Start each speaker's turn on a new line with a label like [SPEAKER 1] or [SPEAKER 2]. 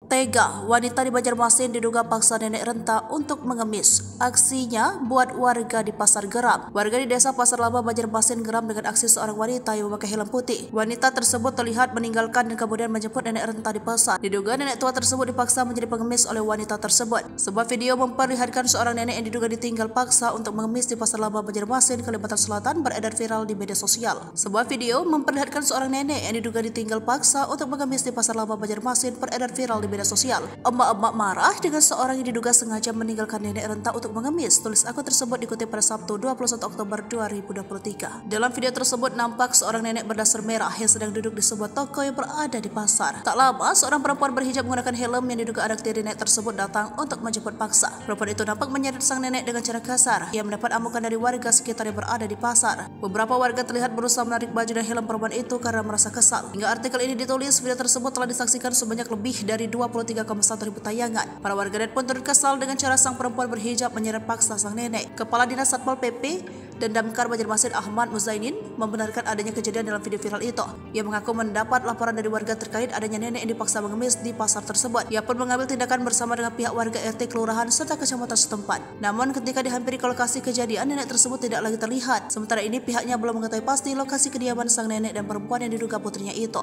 [SPEAKER 1] Tega, wanita di Banjarmasin diduga paksa nenek renta untuk mengemis. Aksinya buat warga di pasar geram. Warga di desa Pasar Lama Banjarmasin geram dengan aksi seorang wanita yang memakai helm putih. Wanita tersebut terlihat meninggalkan dan kemudian menjemput nenek renta di pasar. Diduga nenek tua tersebut dipaksa menjadi pengemis oleh wanita tersebut. Sebuah video memperlihatkan seorang nenek yang diduga ditinggal paksa untuk mengemis di Pasar Lama Banjarmasin, Kalimantan Selatan beredar viral di media sosial. Sebuah video memperlihatkan seorang nenek yang diduga ditinggal paksa untuk mengemis di Pasar Lama Banjarmasin beredar viral di media sosial. Emak-emak marah dengan seorang yang diduga sengaja meninggalkan nenek renta untuk mengemis. Tulis akun tersebut dikutip pada Sabtu 21 Oktober 2023. Dalam video tersebut nampak seorang nenek berdasar merah yang sedang duduk di sebuah toko yang berada di pasar. Tak lama seorang perempuan berhijab menggunakan helm yang diduga anak tiri nenek tersebut datang untuk menjemput paksa. Perempuan itu nampak menyeret sang nenek dengan cara kasar. Ia mendapat amukan dari warga sekitar yang berada di pasar. Beberapa warga terlihat berusaha menarik baju dan helm perempuan itu karena merasa kesal. Hingga artikel ini ditulis, video tersebut telah disaksikan sebanyak lebih dari 23,1 ribu tayangan. Para warganet pun turut kesal dengan cara sang perempuan berhijab menyeret paksa sang nenek. Kepala Dinas Satpol PP dan Damkar Banjarmasin Ahmad Muzainin membenarkan adanya kejadian dalam video viral itu. Ia mengaku mendapat laporan dari warga terkait adanya nenek yang dipaksa mengemis di pasar tersebut. Ia pun mengambil tindakan bersama dengan pihak warga RT kelurahan serta kecamatan setempat. Namun ketika dihampiri ke lokasi kejadian, nenek tersebut tidak lagi terlihat. Sementara ini pihaknya belum mengetahui pasti lokasi kediaman sang nenek dan perempuan yang diduga putrinya itu.